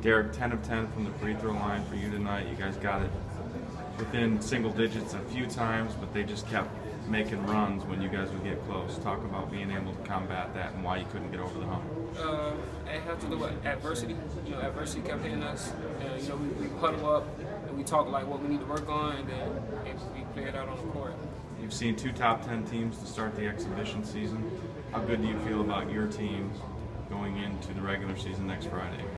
Deric, 10 of 10 from the free throw line for you tonight. You guys got it within single digits a few times, but they just kept making runs when you guys would get close. Talk about being able to combat that and why you couldn't get over the hump. It had to do with adversity. You know, adversity kept hitting us. And, you know, we huddle up and we talk like what we need to work on, and then we play it out on the court. You've seen 2 top 10 teams to start the exhibition season. How good do you feel about your team going into the regular season next Friday?